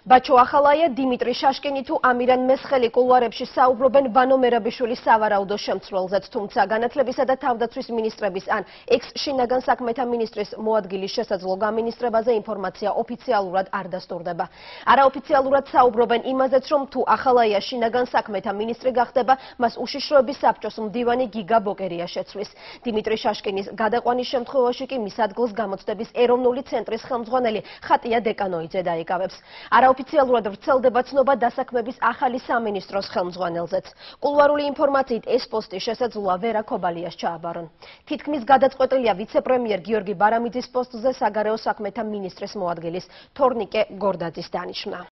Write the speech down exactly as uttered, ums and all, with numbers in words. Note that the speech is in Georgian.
ბაჩო ახალაია, დიმიტრი შაშკინი თუ ამირან მესხელი კულუარებში საუბრობენ ვანო მერაბიშვილის სავარაუდო შემცვლელზეც, თუმცა განათლებისა და თავდაცვის მინისტრების ან ექს-შინაგან საქმეთა მინისტრის მოადგილის შესაძლო გამინისტრებაზე ინფორმაცია ოფიციალურად არ დასტურდება. არაოფიციალურად საუბრობენ იმაზეც, რომ თუ ახალაია შინაგან საქმეთა მინისტრი გახდება, მას უშიშროების საბჭოს მდივანი გიგა ბოკერია შეცვლის. დიმიტრი შაშკინის გადაყვანის შემთხვევაში კი მის ადგილს გამოცდების ეროვნული ცენტრის ხელმძღვანელი ხატია დეკანოიძე დაიკავებს. არაოფიციალურად ვრცელდება ცნობა დასაქმების ახალი სამინისტროს ხელმძღვანელზეც. კულუარული ინფორმაციით ეს პოსტი შესაძლოა ვერა ქობალიას ჩააბარონ. თითქმის გადაწყვეტილია ვიცე-პრემიერ გიორგი ბარამიძის პოსტზე საგარეო საქმეთა მინისტრის მოადგილის თორნიკე გორდაძის დანიშვნა.